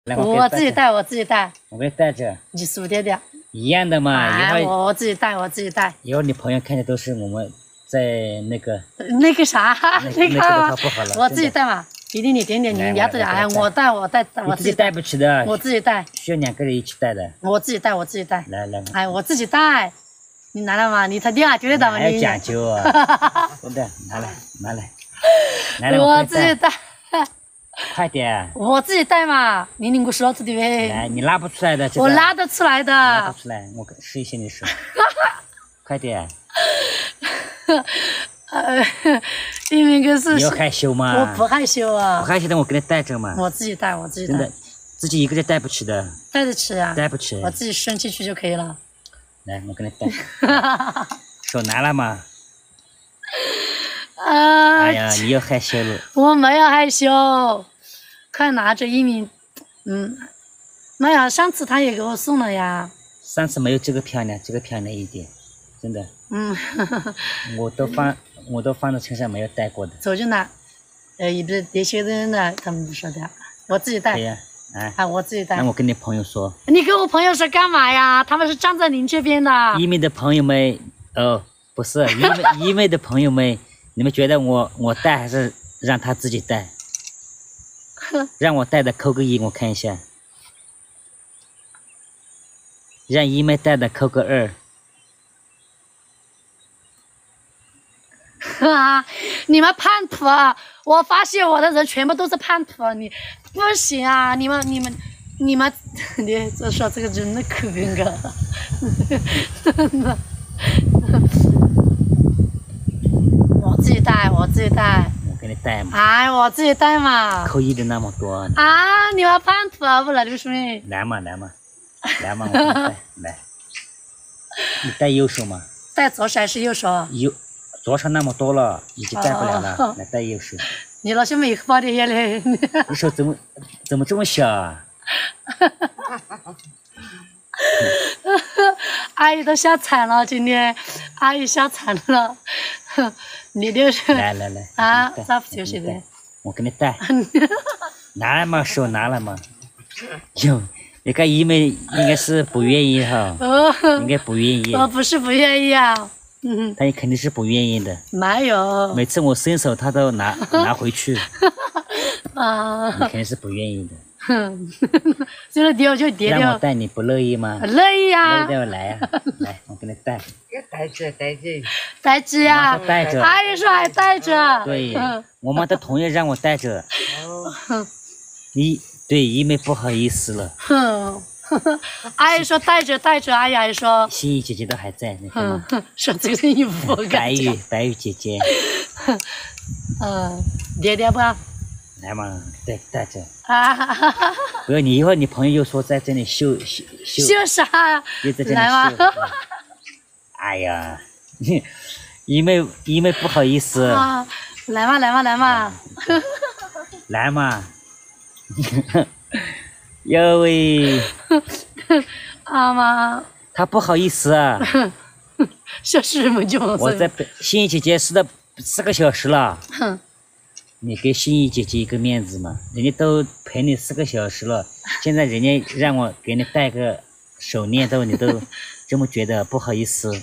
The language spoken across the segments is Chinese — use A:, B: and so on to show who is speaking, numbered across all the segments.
A: 来，
B: 我自己带，我自己带。
A: 我给你带着。
B: 你熟点点。
A: 一样的嘛。
B: 哎，我自己带，我自己带。
A: 以后你朋友看见都是我们在那个。
B: 那个啥，
A: 那个的话不好了。
B: 我自己带嘛，一点点，你丫的，哎，我带，我自己
A: 带不起的。
B: 我自己带。
A: 需要2个人一起带的。
B: 我自己带，我自己带。
A: 来。
B: 哎，我自己带。你拿来嘛？你丢得到吗？
A: 还要讲究啊！真的，拿来，
B: 我自己带。
A: 快点！
B: 我自己带嘛，你领个勺子的呗。
A: 来，你拉不出来的。
B: 我拉得出来的。
A: 拉不出来，我试一下你手。快点！
B: 因为个是。
A: 你要害羞吗？
B: 我不害羞啊。
A: 不害羞的，我给你带着嘛。
B: 我自己带。
A: 真的，自己一个人带不起的。
B: 带得起啊。
A: 带不起。
B: 我自己伸进去就可以了。
A: 来，我给你带。手拿了吗？哎呀，你又害羞了。
B: 我没有害羞，快拿着一米。没有，上次他也给我送了呀。
A: 上次没有这个漂亮，这个漂亮一点，真的。我都放在车上没有带过的。
B: 走就拿，别些人呢，他们不说的，我自己带。
A: 对呀。
B: 我自己带。
A: 那我跟你朋友说。
B: 你跟我朋友说干嘛呀？他们是站在您这边的。
A: 医美的朋友们，不是医美的朋友们，你们觉得我带还是让他自己带？让我带的扣个1，我看一下。让医美带的扣个2。
B: 你们叛徒啊！我发现我的人全部都是叛徒，你不行啊！你们，你这说这个真的可尴尬。我自己带。我
A: 给你带嘛。
B: 哎，我自己带嘛。
A: 扣1的那么多。
B: 啊！你们叛徒啊！不来的兄弟。
A: 来嘛，我给你带。来，你带右手嘛？
B: 带左手还是右手？
A: 左手那么多了，已经带不了了。来，带右手。
B: 你老兄没发的嘞？
A: 你手怎么这么小啊？
B: 阿姨都吓惨了，今天阿姨吓惨了。你就是。
A: 来。
B: 咋不就是的？
A: 我给你带。拿来嘛，手拿了嘛。哟，你看医美应该是不愿意哈。应该不愿意。
B: 我不是不愿意啊。
A: 他也肯定是不愿意的。
B: 没有。
A: 每次我伸手，他都拿回去。你肯定是不愿意的。
B: 就是丢就丢。
A: 让我带你不乐意吗？
B: 乐意啊。
A: 乐意来呀！来，我给你带。
B: 带着呀。
A: 带着。
B: 阿姨说还带着。
A: 对，我妈都同意让我带着。对医美不好意思了。
B: 阿姨说带着，阿姨还说。
A: 心怡姐姐都还在，你看吗？
B: 说这个衣服。
A: 白玉姐姐。
B: 点点吧。
A: 来嘛，带着。不要你一会儿你朋友又说在这里秀
B: 啥？
A: 又在这里秀。
B: 来嘛。
A: 哎呀，医美不好意思。
B: 来嘛。
A: 来嘛。哟喂。
B: 妈。
A: 他不好意思啊。
B: 说什么就。
A: 我在心怡姐姐试了4个小时了。你给心怡姐姐一个面子嘛，人家都陪你4个小时了，现在人家让我给你带个手链你都这么觉得不好意思。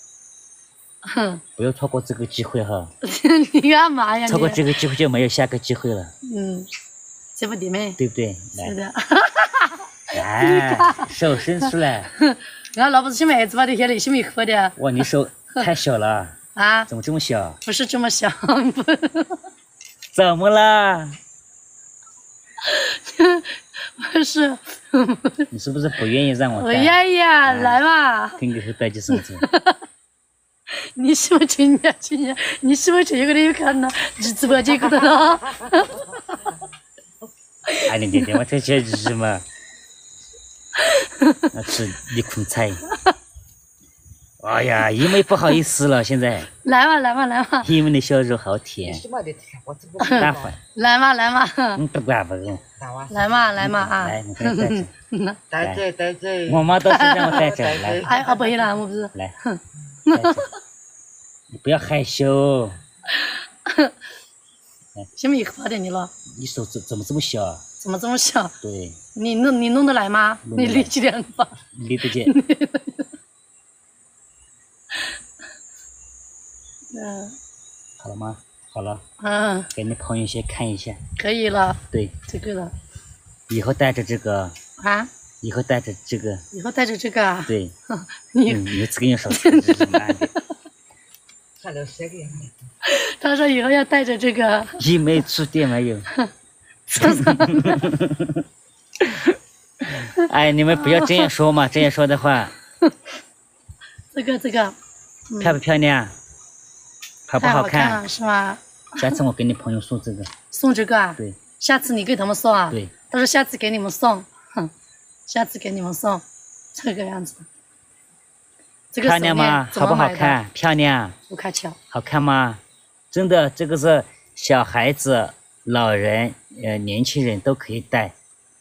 A: 不要错过这个机会哈。
B: 你干嘛呀？
A: 错过这个机会就没有下个机会了。
B: 这不对没？
A: 对不对？
B: 是的。
A: 来，手伸出来。
B: 俺老婆子小妹子把这些那些没喝的。
A: 哇，你手太小了。怎么这么小？
B: 不是这么小。
A: 怎么了？
B: 不是。
A: 你是不是不愿意让我带？
B: 我愿意啊，来嘛。
A: 跟你去带几手指。
B: 你是不是今年？你是不是这个里看到直播间看到了？
A: 哎，你我这些是什么？那吃一捆菜。哎呀，因为不好意思了，现在。
B: 来嘛。
A: 因为你小肉好甜。大粉。
B: 来嘛。
A: 不管不用。
B: 来嘛啊！
A: 来，你给我带着。我妈都是让我带着来。
B: 哎，不会了，我不是。
A: 来。你不要害羞。
B: 什么一喝的你了？
A: 你手怎么这么小啊？
B: 怎么这么小？
A: 对，
B: 你弄得来吗？你力气量吧。
A: 理得见。
B: 嗯。
A: 好了吗？好了。
B: 嗯。
A: 给你朋友先看一下。
B: 可以了。
A: 对。
B: 这个了。
A: 以后带着这个。
B: 啊？
A: 以后带着这个。
B: 以后带着这个啊？
A: 对。
B: 你
A: 有次跟你说，这是慢的。
B: 他说以后要带着这个。
A: 一没出电没有。哎，你们不要这样说嘛！这样说的话。
B: 这个。
A: 漂不漂亮？好不好看？
B: 太好看了是吗？
A: 下次我给你朋友送这个。
B: 送这个啊？
A: 对。
B: 下次你给他们送啊？
A: 对。
B: 他说下次给你们送，下次给你们送，这个样子。这个
A: 漂亮吗？好不好看？漂亮。
B: 不开窍。好
A: 看吗？真的，这个是小孩子、老人、年轻人都可以戴。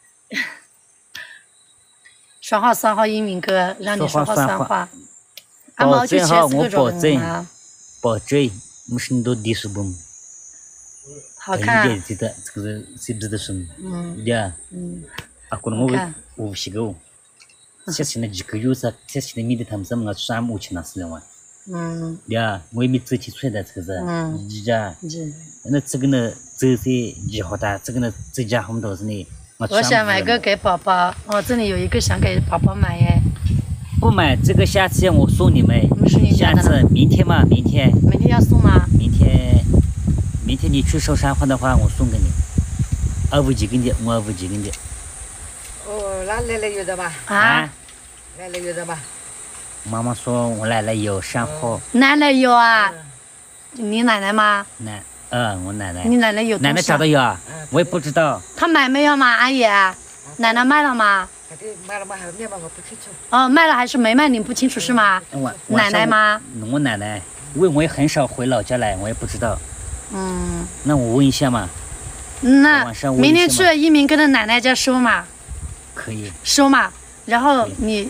B: 说话算话，英明哥，让你说话算话。
A: 保证哈，我保证，保证，我是你都低俗不？
B: 好看。
A: 这个是不是的什么？呀。可能我不习惯。现在几个月是，现在面对他们什么3目前那是了嘛？呀，我也没走起出来的这个是，呀。那这个呢，走些以后的，这个呢，这家很多是呢。
B: 我想买个给宝宝，这里有一个想给宝宝买耶。
A: 不买这个，下次我送你们。下次明天嘛，明天。
B: 明天要送吗？
A: 明天你去收山货的话，我送给你。25几根的，我25几根的。
C: 哦，那奶奶有的吧？
B: 啊？
C: 奶奶有的吧？
A: 妈妈说我奶奶有山货。
B: 奶奶有啊？你奶奶吗？
A: 我奶奶。
B: 你奶奶有？
A: 奶奶找的有啊？我也不知道。
B: 她买没有嘛，阿姨？奶奶卖了吗？
C: 卖了吗？还没卖，我不清楚。
B: 卖了还是没卖？你不清楚是吗？奶奶吗？
A: 我奶奶，因为我也很少回老家来，我也不知道。那我问一下嘛。
B: 那明天去一鸣哥的奶奶家收嘛。
A: 可以。
B: 收嘛，然后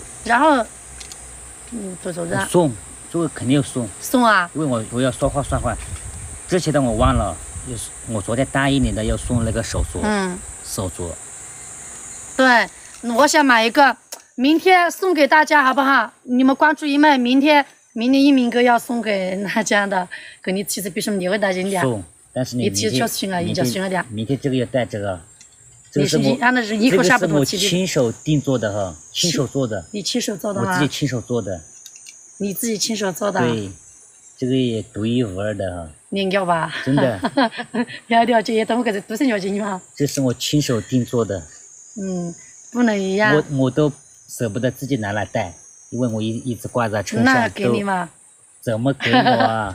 B: 走着。
A: 送，这个肯定要送。
B: 送啊！
A: 因为我要说话算话，之前的我忘了，我昨天答应你的要送那个手镯。手镯。对。
B: 我想买一个，明天送给大家好不好？你们关注一麦，明天一鸣哥要送给大家的，给你其实比什么你会带进点。
A: 送，但是你
B: 其实确实
A: 明天这个要带这个。
B: 这个是衣服差不多。
A: 这个是我亲手定做的哈，亲手做的。
B: 你亲手做的吗？
A: 我自己亲手做的。
B: 你自己亲手做的？
A: 对，这个也独一无二的哈。
B: 你要吧？
A: 真的。
B: 要这些东西都是要进去吗？
A: 这是我亲手定做的。
B: 不能一样。
A: 我都舍不得自己拿来戴，因为我一直挂在车上。
B: 那给你吗？
A: 怎么给我啊？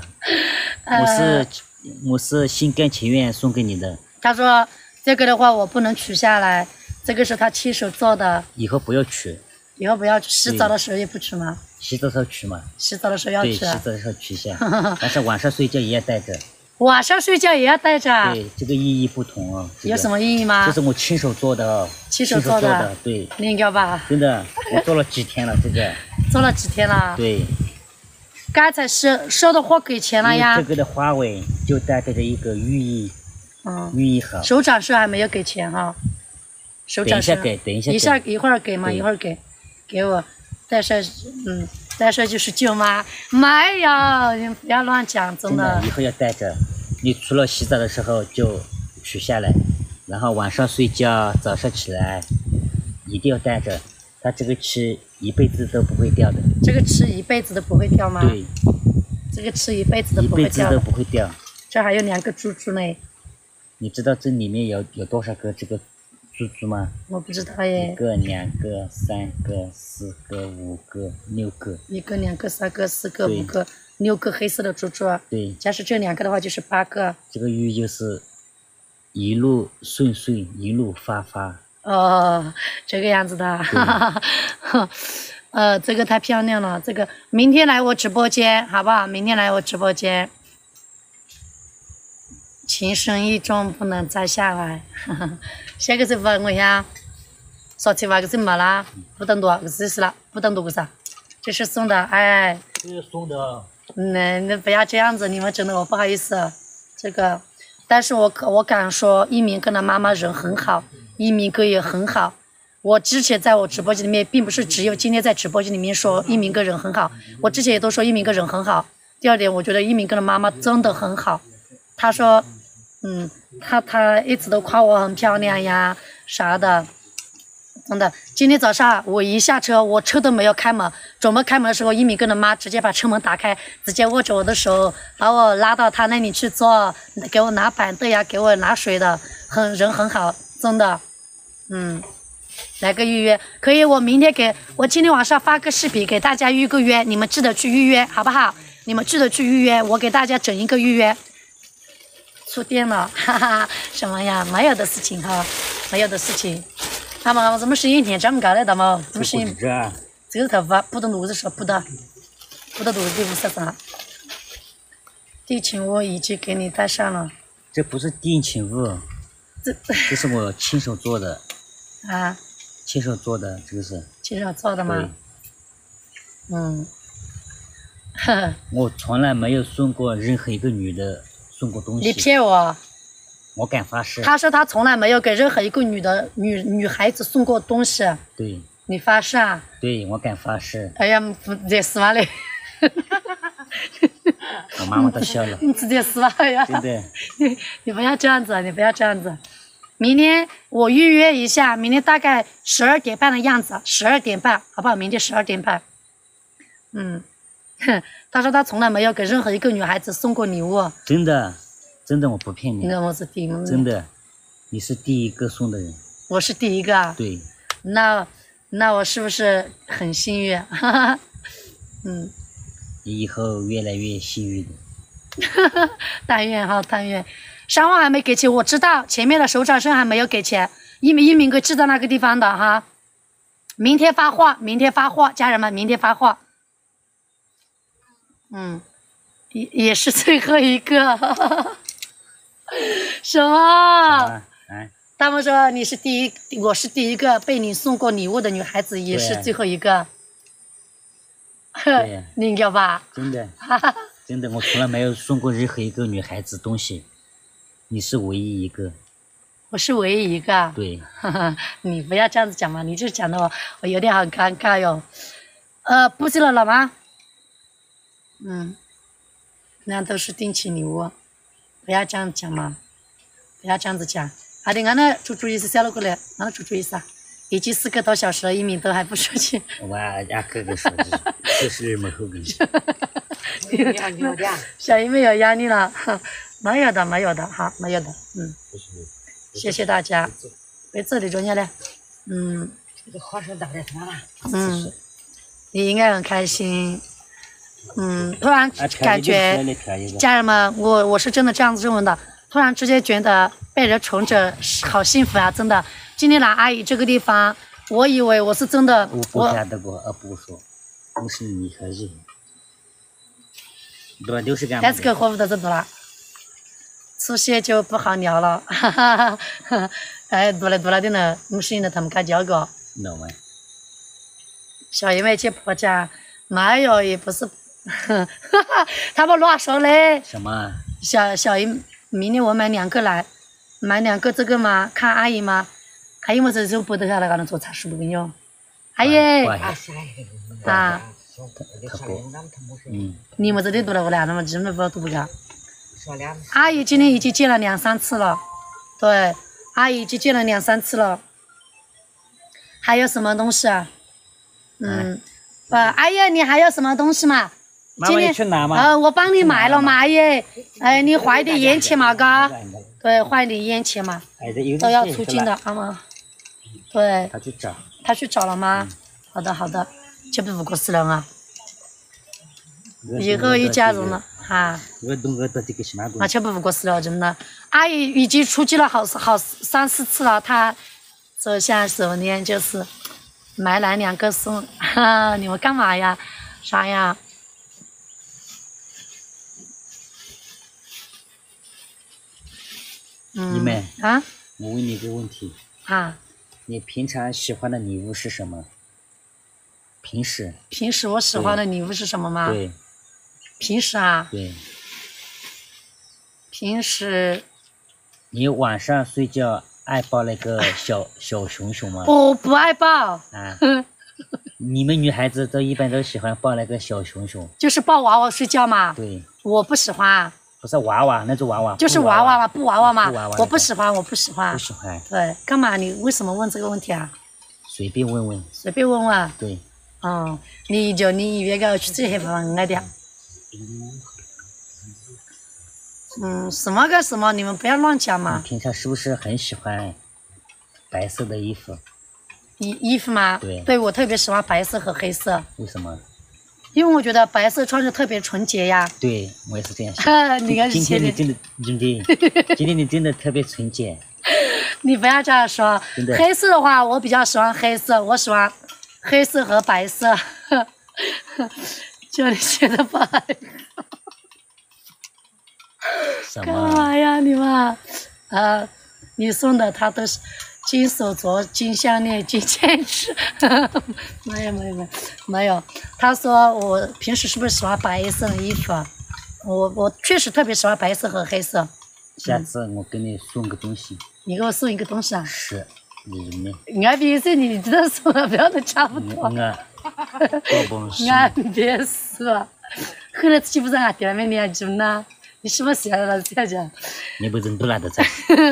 A: 我是心甘情愿送给你的。
B: 他说这个的话我不能取下来，这个是他亲手做的。
A: 以后不要取。
B: 以后不要取，洗澡的时候也不取吗？
A: 洗澡的时候取嘛。
B: 洗澡的时候要取。
A: 对，洗澡的时候取一下，但是晚上睡觉也要带着。
B: 晚上睡觉也要带着。
A: 对，这个意义不同哦。
B: 有什么意义吗？
A: 这是我亲手做的哦。
B: 亲手做的。
A: 对。
B: 你要吧？
A: 真的，我做了几天了，这个。
B: 做了几天了？
A: 对。
B: 刚才收的货给钱了呀。
A: 这个的花纹就带着一个寓意。寓意好。
B: 手掌是还没有给钱哈。手掌是。
A: 等一下给。
B: 一会儿给嘛，一会儿给我。再说就是舅妈，没有，你不要乱讲，真的。
A: 以后要带着，你除了洗澡的时候就取下来，然后晚上睡觉、早上起来一定要带着，它这个吃一辈子都不会掉的。
B: 这个吃一辈子都不会掉吗？
A: 对。
B: 这个吃一辈子都不会掉。
A: 一辈子都不会掉。
B: 这还有2个珠珠呢。
A: 你知道这里面有多少个这个珠珠吗？
B: 我不知道耶。
A: 1个、2个、3个、4个、5个、6个。
B: 1个、2个、3个、4个、5个、6个黑色的珠珠。
A: 对。
B: 假使这2个的话就是8个。
A: 这个寓意就是一路顺顺，一路发发。
B: 这个样子的。这个太漂亮了，这个明天来我直播间好不好？明天来我直播间。情深意重不能再下来。下个是问我一下，说起话个是没啦，不等多，这是了，不等多个啥？这是送的，哎。
A: 这是送的。
B: 那不要这样子，你们真的我不好意思。这个，但是我敢说，一鸣跟他妈妈人很好， 一鸣哥也很好。我之前在我直播间里面，并不是只有今天在直播间里面说一鸣哥人很好，我之前也都说一鸣哥人很好。第二点，我觉得一鸣哥的妈妈真的很好。他说，他一直都夸我很漂亮呀啥的。真的，今天早上我一下车，我车都没有开门，准备开门的时候，一鸣哥的妈直接把车门打开，直接握着我的手，把我拉到他那里去坐，给我拿板凳呀，给我拿水的，人很好，真的。来个预约可以，我今天晚上发个视频给大家预个约，你们记得去预约好不好？你们记得去预约，我给大家整一个预约。触电了，哈哈，什么呀？没有的事情哈，没有的事情。他们怎么声音变这么高了？大毛，怎么声音？这个头发补的肚子是补的肚子的五色上。地勤物已经给你带上了。
A: 这不是地勤物，这是我亲手做的。
B: 啊？
A: 亲手做的，这个是。
B: 亲手做的吗？
A: 我从来没有送过任何一个女的送过东西。
B: 你骗我！
A: 我敢发誓。
B: 他说他从来没有给任何一个女孩子送过东西。
A: 对。你
B: 发誓啊？
A: 对，我敢发誓。
B: 哎呀，不这是吗嘞？
A: 我妈妈都笑了。
B: 你直接是吧呀？
A: 真的。
B: 你不要这样子，你不要这样子。明天我预约一下，明天大概12点半的样子，12点半，好不好？明天12点半。他说他从来没有给任何一个女孩子送过礼物。真的，
A: 真的，我不骗你。
B: 那我是第一个。真
A: 的，你是第一个送的人。
B: 我是第一个啊。
A: 对。
B: 那我是不是很幸运？哈哈。
A: 你以后越来越幸运的。
B: 但愿哈，但愿。3万还没给钱，我知道前面的手掌声还没有给钱，一鸣哥记在那个地方的哈。明天发货，家人们，明天发货。也是最后一个。什么？他们说你是我是第一个被你送过礼物的女孩子，也是最后一个。
A: 对。
B: 你应该吧？
A: 真的。真的，我从来没有送过任何一个女孩子东西。你是唯一一个。
B: 我是唯一一个。
A: 对。
B: 你不要这样子讲嘛，你就讲的我有点很尴尬哟。布置了老妈。那都是定期礼物，不要这样讲嘛，不要这样子讲。阿弟，俺那猪意思小了过来，俺那猪意思啊，已经4个多小时了，一鸣都还不说去。
A: 我俺哥哥说的，就是没后跟。
B: 小姨妹有压力了，没有的，好，没有的，谢谢大家，别这里中间嘞，你应该很开心。突然感觉家人们，我是真的这样子认为的。突然之间觉得被人宠着好幸福啊！真的，今天来阿姨这个地方，我以为我是真的。
A: 我不晓得过，不说，我是你孩子。对，就是干。
B: 还是个活不到这多了，出现就不好聊了，哈哈哈。多了的呢，我是的他们敢叫个。小姨妹去婆家，没有，也不是。他们乱说嘞。
A: 什么？
B: 小姨，明天我买2个来，买2个这个嘛，看阿姨嘛，阿姨么这就不得下来，给能做茶树不跟用。阿姨。啊。你们这里读了我俩，那么真的不读不了。阿姨今天已经见了2、3次了，对，阿姨已经见了2、3次了。还有什么东西啊？阿姨，你还有什么东西嘛？
A: 今天去拿吗？
B: 我帮你买了嘛，阿姨。你换点烟钱嘛，嘎。对，换点烟钱嘛。都要出境的，阿妈。对。他去找了吗？好的，这不5个4人啊。以后一家人了，哈。这不5个4人，真的。阿姨已经出去了好3、4次了，她走下手链就是买来2个送，你们干嘛呀？啥呀？
A: 你们
B: 啊？
A: 我问你一个问题。你平常喜欢的礼物是什么？平时
B: 我喜欢的礼物是什么吗？
A: 对。
B: 平时啊？
A: 对。
B: 平时。
A: 你晚上睡觉爱抱那个小熊熊吗？
B: 我不爱抱，
A: 啊，你们女孩子一般都喜欢抱那个小熊熊。
B: 就是抱娃娃睡觉嘛。
A: 对，
B: 我不喜欢，
A: 不是娃娃那种娃娃，
B: 就是
A: 布娃
B: 娃娃嘛，布娃娃嘛
A: 布娃娃，
B: 我不喜欢，我不喜欢
A: 不。喜欢，
B: 对，干嘛？你为什么问这个问题啊？
A: 随便问问。
B: 随便问问。
A: 对，
B: 你那个去这些方爱的。什么个什么？你们不要乱讲
A: 你
B: 嘛。
A: 平常是不是很喜欢白色的衣服？
B: 衣服吗？
A: 对，
B: 我特别喜欢白色和黑色，
A: 为什么？
B: 因为我觉得白色穿着特别纯洁呀。
A: 对，我也是这样想。
B: 你看
A: 今天你
B: 今
A: 真的特别纯洁。
B: 你不要这样说。
A: 真的。
B: 黑色的话，我比较喜欢黑色，我喜欢黑色和白色。就你写的白。干
A: 什么？
B: 嘛呀你们？你送的他都是金手镯、金项链、金戒指。没有。他说我平时是不是喜欢白色的衣服？我确实特别喜欢白色和黑色。
A: 下次我给你送个东西。
B: 你给我送一个东西啊？
A: 是，你呢？
B: 俺别说你知道送了，不要都差不多。
A: 我不是。
B: 俺别说，后来岂不是俺爹没年纪呢？你是不是想了这样？
A: 你不认不拿得在。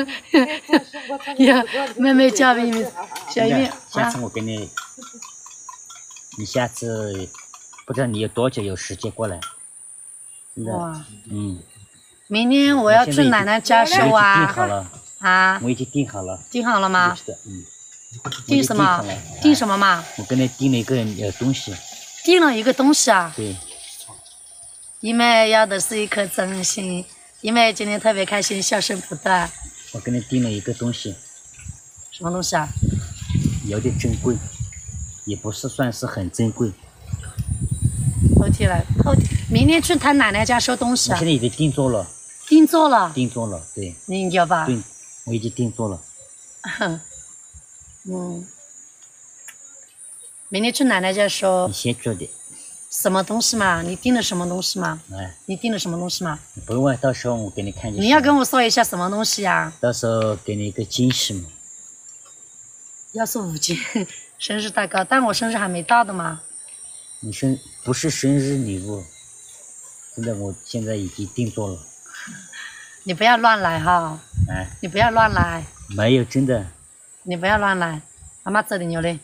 B: 呀，妹妹叫妹妹，小妹。
A: 下次我给你，你下次不知道你有多久有时间过来。真的。
B: 明年我要去奶奶家收啊。
A: 订好了。
B: 啊。
A: 我已经订好了。
B: 订好了吗？
A: 是的，
B: 订什么？订什么嘛？
A: 我给你订了一个东西。
B: 订了一个东西啊？
A: 对。
B: 姨妹要的是一颗真心，姨妹今天特别开心，笑声不断。
A: 我给你订了一个东西。
B: 什么东西啊？
A: 有点珍贵，也不是算是很珍贵。
B: 后天来，明天去他奶奶家收东西啊。
A: 我现在已经定做了。
B: 定做了。
A: 定做了，对。
B: 你要吧？
A: 对，我已经定做了。
B: 明天去奶奶家收。
A: 你先做的。
B: 什么东西嘛？你订了什么东西嘛？你订了什么东西嘛？
A: 你不用问，到时候我给你看就行。
B: 你要跟我说一下什么东西呀？
A: 到时候给你一个惊喜嘛。
B: 要是5斤生日蛋糕，但我生日还没到的嘛。
A: 你不是生日礼物，真的，我现在已经定做了。
B: 你不要乱来哈！你不要乱来。
A: 没有，真的。
B: 你不要乱来，妈妈走的牛嘞。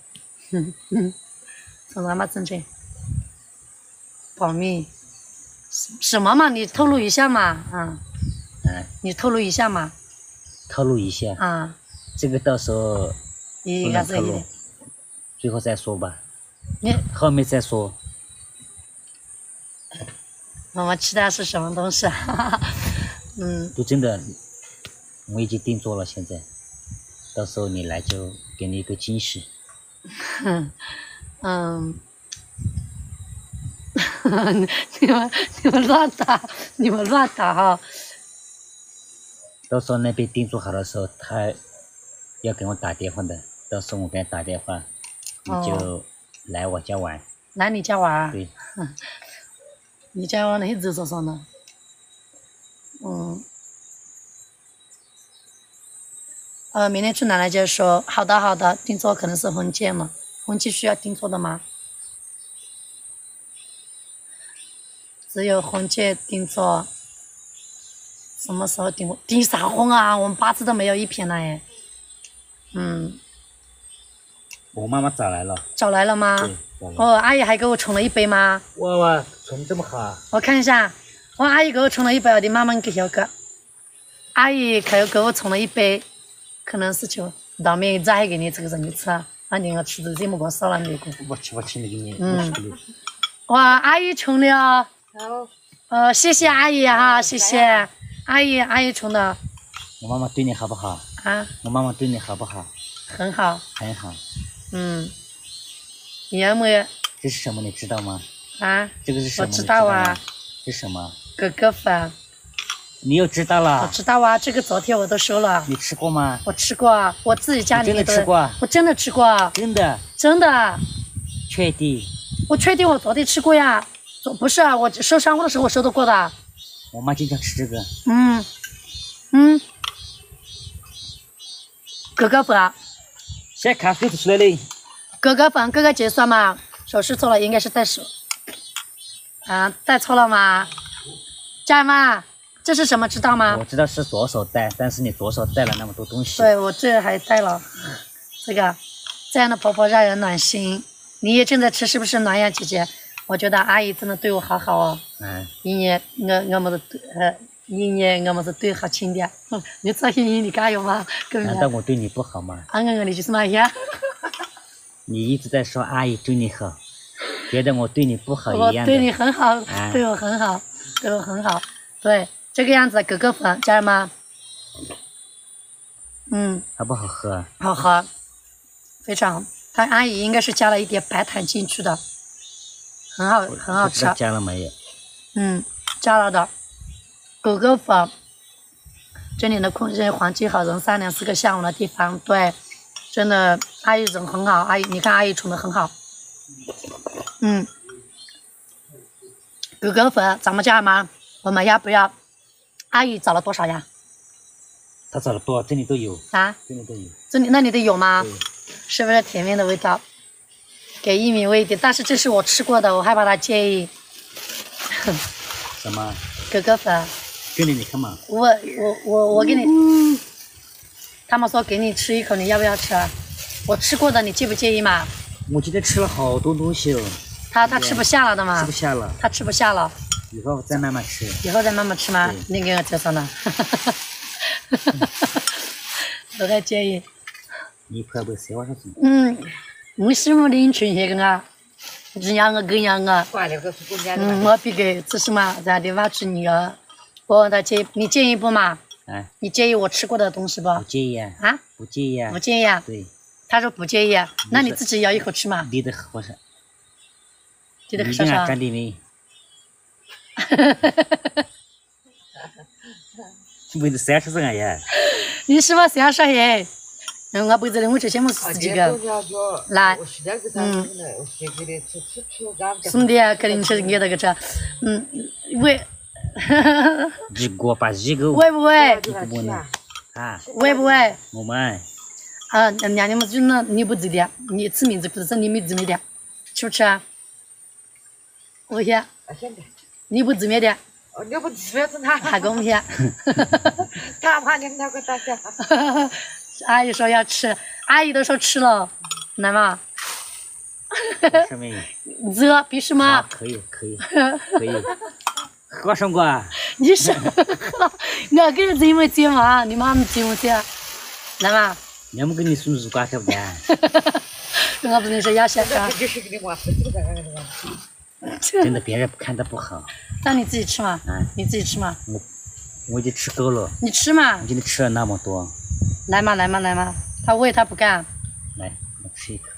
B: 从妈妈正确。保密。什么嘛？你透露一下嘛，你透露一下嘛。
A: 透露一下。这个到时候不能透露，最后再说吧。后面再说。
B: 妈妈期待是什么东西啊？
A: 就真的，我已经定做了，现在，到时候你来就给你一个惊喜。
B: 你们乱打哈！
A: 到时候那边定做好的时候，他要给我打电话的，到时候我给他打电话，你就来我家玩。
B: 来你家玩？
A: 对。
B: 你家玩那走上呢？明天去奶奶家说好的，定做可能是婚戒嘛？婚戒需要定做的吗？只有婚戒定做。什么时候订婚？订啥婚啊？我们八字都没有一撇了哎。
A: 我妈妈找来了。
B: 找来了吗？
A: 对。
B: 阿姨还给我冲了一杯吗？
A: 哇，冲这么好啊！
B: 我看一下，我阿姨给我冲了一杯，我的妈妈给小哥。阿姨给我冲了一杯，可能是就当面再给你这个人你吃，你要吃的这么个少了那个。
A: 我吃那个你。
B: 哇，阿姨冲的哦。好。谢谢阿姨哈，谢谢阿姨冲的。
A: 我妈妈对你好不好？我妈妈对你好不好？
B: 很好。
A: 很好。
B: 你有没有？
A: 这是什么？你知道吗？这个是什么？
B: 我知道啊。
A: 这是什么？
B: 哥哥粉。
A: 你又知道了？
B: 我知道啊，这个昨天我都收了。
A: 你吃过吗？
B: 我吃过，我自己家里面
A: 真的吃过。
B: 我真的吃过。
A: 真的？
B: 真的。
A: 确定？
B: 我确定，我昨天吃过呀。不是啊，我收商户的时候我收得过的。
A: 我妈经常吃这个。
B: 哥哥粉，
A: 先看水出来嘞。
B: 哥哥粉，哥哥结算嘛？手势错了，应该是带手。啊，带错了吗？家人们，这是什么知道吗？
A: 我知道是左手带，但是你左手带了那么多东西。
B: 对，我这还带了这个，这样的婆婆让人暖心。你也正在吃，是不是暖呀，姐姐？我觉得阿姨真的对我好好哦。一年我们是对好亲的。你做你加油吗？
A: 难道我对你不好吗？
B: 你就是嘛呀？
A: 你一直在说阿姨对你好，觉得我对你不好一样的。
B: 我对你很好，对我很好，对我很好。对，这个样子，哥哥粉，家人们。
A: 好不好喝？
B: 好喝，非常。他阿姨应该是加了一点白糖进去的，很好，很好吃。
A: 加了没有？
B: 加了的。哥哥粉，这里的空气环境好，人善良，是个向往的地方。对，真的，阿姨人很好，阿姨，你看阿姨宠的很好。哥哥粉，咱们家吗？我们要不要？阿姨找了多少呀？
A: 他找了多少？这里都有。
B: 啊？
A: 这里都有。
B: 这里那里都有吗？是不是甜面的味道？给一米喂一点，但是这是我吃过的，我害怕他介意。
A: 什么？
B: 哥哥粉。
A: 给你看嘛。
B: 我给你。他们说给你吃一口，你要不要吃？我吃过的，你介不介意嘛？
A: 我今天吃了好多东西哦。
B: 他吃不下了的嘛？
A: 吃不下了。
B: 他吃不下了。
A: 以后再慢慢吃。
B: 以后再慢慢吃吗？你给我介绍呢。不太介意。
A: 你快不谁话说什
B: 么？我师傅领群些个啊，只养我跟养我。我比给这是嘛？咱的娃吃你个，我问他介意，你介意不嘛？你介意我吃过的东西不？
A: 不介意啊。
B: 啊？
A: 不介意啊。
B: 不介意啊。
A: 对。
B: 他说不介意啊，那你自己咬一口吃嘛。
A: 你的喝上。
B: 你的喝上。
A: 干的没？为了30个呀。
B: 你是不30耶？我不知道，我这些么是几个。来，什么的肯定是给那个吃，喂，
A: 一个把一个。
B: 喂不喂？
A: 啊？
B: 喂不喂？
A: 我们。
B: 人家们就那你不知道，你吃名字不是你没知名的，吃不吃啊？我先。你不知名的。
C: 你不知名的他。
B: 还给我们先。
C: 他怕你那个大家。
B: 阿姨说要吃，阿姨都说吃了，来嘛。热必须吗？
A: 可以。喝上过。
B: 你是我给你这么接嘛？你妈没接我接，来嘛。
A: 我们给你送日瓜对不对？
B: 我不能说要先吃。
A: 真的别人看的不好。
B: 那你自己吃嘛。你自己吃嘛。
A: 我已经吃够了。
B: 你吃嘛。
A: 我今天吃了那么多。
B: 来嘛。他喂他不干。
A: 来，我吃一口。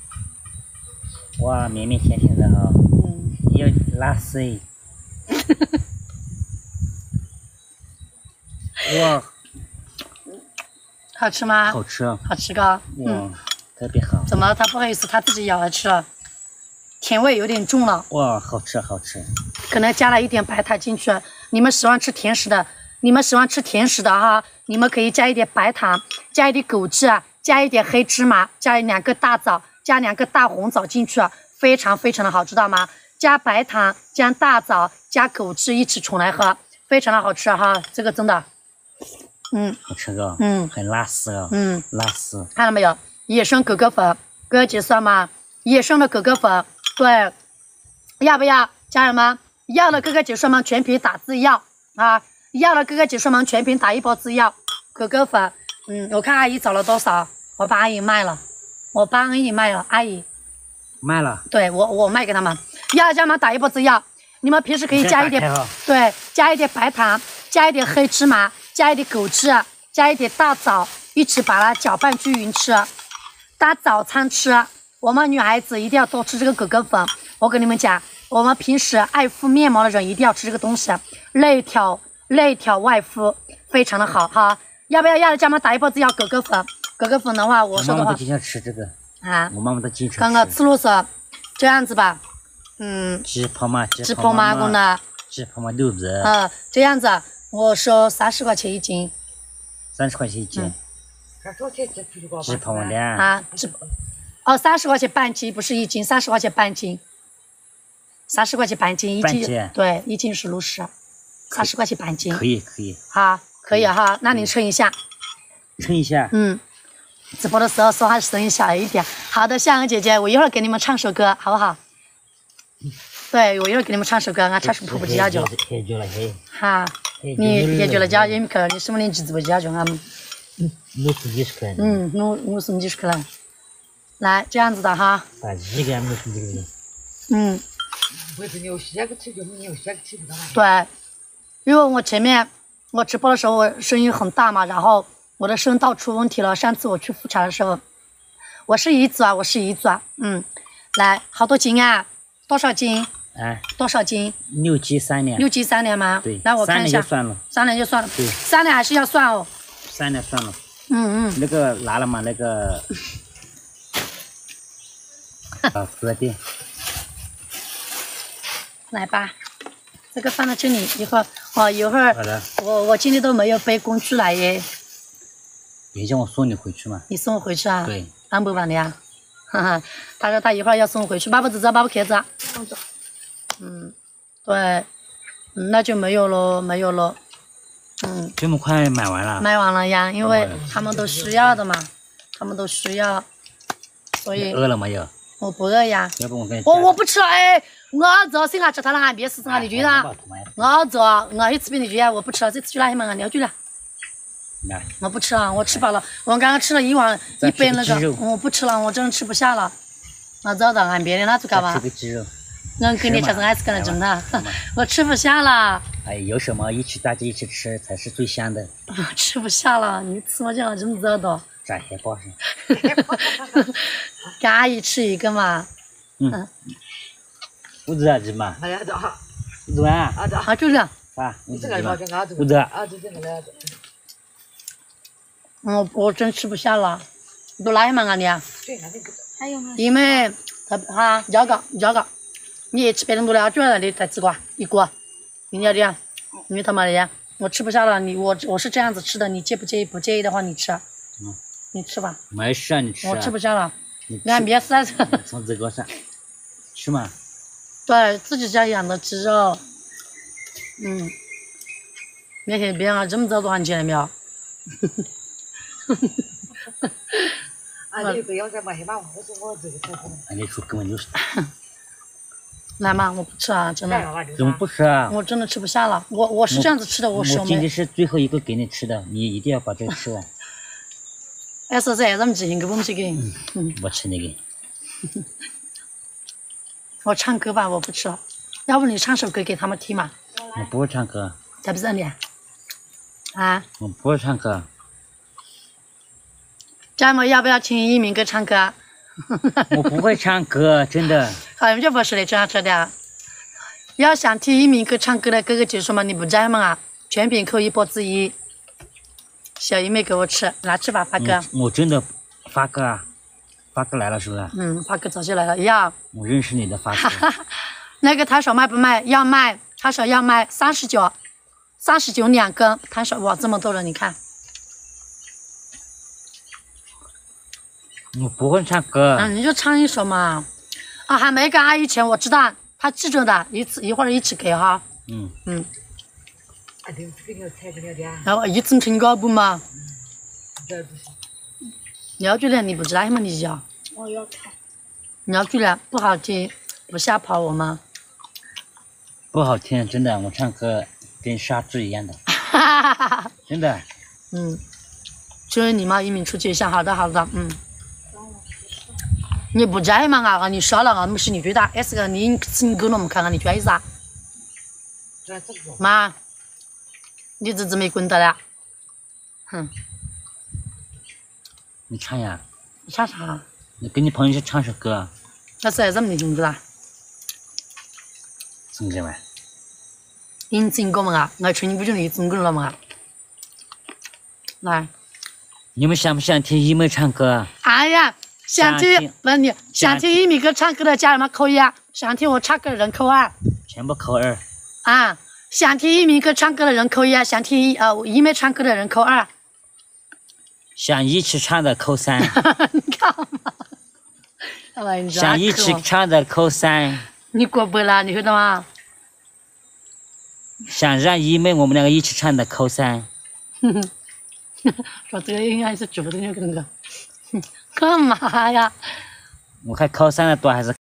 A: 哇，绵绵甜甜的哈。要拉丝。哇。
B: 好吃吗？
A: 好吃。
B: 好吃个。
A: 特别好。
B: 怎么他不好意思，他自己咬来吃了，甜味有点重了。
A: 哇，好吃。
B: 可能加了一点白糖进去。你们喜欢吃甜食的哈，你们可以加一点白糖，加一点枸杞，加一点黑芝麻，加2个大枣，加2个大红枣进去，非常非常的好，知道吗？加白糖，加大枣，加枸杞一起冲来喝，非常的好吃哈。这个真的，
A: 好吃个，很拉丝啊，拉丝。
B: 看到没有？野生哥哥粉，哥哥结算吗？野生的哥哥粉，对，要不要？家人们，要的哥哥结算吗？全屏打字要啊！要的哥哥结算吗？全屏打1包字要。哥哥粉，我看阿姨找了多少，我帮阿姨卖了，阿姨
A: 卖了。
B: 对，我卖给他们。要家们打1包字要，你们平时可以加一点，对，加一点白糖，加一点黑芝麻，加一点枸杞，加一点大枣，一起把它搅拌均匀吃，当早餐吃。我们女孩子一定要多吃这个哥哥粉。我跟你们讲，我们平时爱敷面膜的人一定要吃这个东西，内调外敷，非常的好哈。要不要的家们打1包字要哥哥粉？哥哥粉的话，我说的话，
A: 我妈妈都经常吃这个啊，我妈妈都经常吃。
B: 刚刚吃了是这样子吧，
A: 鸡泡嘛
B: 公的，
A: 鸡泡嘛豆子。
B: 这样子，我说30块钱一斤。
A: 30块钱一斤。 直捧的。
B: 啊，哦，30块钱半斤，不是1斤，30块钱半斤，30块钱半斤，
A: 半斤
B: 对，1斤是60，30块钱半斤。
A: 可以可以。
B: 好，可以哈，那你称一下。
A: 称一下。
B: 直播的时候说话声音小一点。好的，向阳姐姐，我一会儿给你们唱首歌，好不好？对，我一会儿给你们唱首歌，俺唱首瀑布之家就。
A: 喝酒了嘿。
B: 哈，你喝酒了家也没去，你什么年纪直播家就俺们。
A: 我送几十块。
B: 我送几十块来。来，这样子的哈。
A: 把一个我送这个。
B: 对，因为我前面我直播的时候我声音很大嘛，然后我的声道出问题了。上次我去复查的时候，我是彝族啊，来，好多斤啊？多少斤？多少斤
A: ？6斤3两。
B: 6斤3两吗？
A: 对。
B: 来，我看一下。3两就算了。
A: 对。
B: 3两还是要算哦。
A: 3两算了。
B: 那
A: 个拿了吗？那个。喝的。
B: 来吧，这个放在这里，一会儿我今天都没有背工具来耶。
A: 别叫我送你回去嘛。
B: 你送我回去啊？
A: 对。
B: 安不办的呀？哈哈，他说他一会儿要送我回去，爸爸子，爸爸壳子。对，那就没有了。
A: 这么快买完了？
B: 买完了呀，因为他们都需要的嘛，所以。
A: 饿了没有？
B: 我不饿呀。
A: 要不我给你。
B: 我不吃了哎，我这谁还吃他那岸边是哪里去的？我一吃别的去，我不吃了，这次去哪里嘛？俺要去了。我不吃了，我吃饱了。我刚刚吃了一杯那个，我不吃了，我真的吃不下了。我找到岸边的那做干嘛？
A: 吃个鸡肉。
B: 我给你吃成还是跟着蒸的，我吃不下了。
A: 哎，有什么大家一起吃才是最香的。
B: 我吃不下了，你吃我讲这么早的。
A: 咋还包上？
B: 跟阿姨吃一个嘛。
A: 不知道嘛？不知道啊？
B: 啊，就是。
A: 不知道。
B: 我真吃不下了。都哪里嘛你啊？
C: 还有吗？
B: 因为他要个，你吃别人多了，就在那里再吃一锅，你要的，你他妈的，我吃不下了，我是这样子吃的，你介不介意？不介意的话你吃，你吃吧。
A: 没事啊，你吃。
B: 我吃不下了，俺别死。
A: 从这个上，吃嘛。
B: 对自己家养的鸡肉，那些别人这么早都喊起来没有？
A: 你说根本就是。
B: 来嘛，我不吃啊，真的。
A: 怎么不吃啊？
B: 我真的吃不下了，我是这样子吃的，我
A: 今天是最后一个给你吃的，你一定要把这个吃完。
B: 哎，说噻，咱们进行个我们这个。
A: 我吃那个。
B: 我唱歌吧，我不吃了，要不你唱首歌给他们听嘛？
A: 我不会唱歌。
B: 在不在你？啊？
A: 我不会唱歌。
B: 家人们要不要听一鸣哥唱歌？
A: 我不会唱歌，真的。
B: 好像就不是的，这样说的。要想听一鸣哥唱歌的哥哥姐说嘛，你不在吗？啊，全屏扣1波之1。小姨妹给我吃，拿去吧，发哥。
A: 我真的发哥啊，发哥来了是不是？
B: 发哥早就来了，要。
A: 我认识你的发哥。
B: 那个摊手卖不卖？要卖，摊手要卖39 2根，摊手哇这么多人，你看。
A: 我不会唱歌。
B: 你就唱一首嘛。啊，还没给阿姨钱，我知道，她记着的，一会儿一起给哈。然后一次成高不嘛？要句的你不知道吗？你叫。
C: 我要看。
B: 要句的不好听，不吓跑我吗？
A: 不好听，真的，我唱歌跟杀猪一样的。真的。就是你嘛，一鸣出去一下，好的。你不在嘛啊？你说了啊，不是你最大，也是个你够了，我们看看你追啥？妈，你这没滚到了， 你唱呀？
B: 你唱啥？
A: 你跟你朋友去唱首歌。
B: 那是怎么的，听不知道？
A: 怎么的嘛？
B: 你真够嘛？我吹你不就你真够了嘛？来，
A: 你们想不想听一鸣唱歌？
B: 哎呀！想听问你，想听一鸣哥唱歌的家人们扣1，想听我唱歌的人扣2，
A: 全部扣2。
B: 啊，想听一鸣哥唱歌的人扣1，想听一鸣唱歌的人扣2。
A: 想一起唱的扣3，
B: 你干嘛？哎，你
A: 想一起唱的扣3，
B: 你过不啦？你晓得吗？
A: 想让姨妹我们两个一起唱的扣3。
B: 说这个应该是主动那个，干嘛呀？
A: 我看扣3的多还是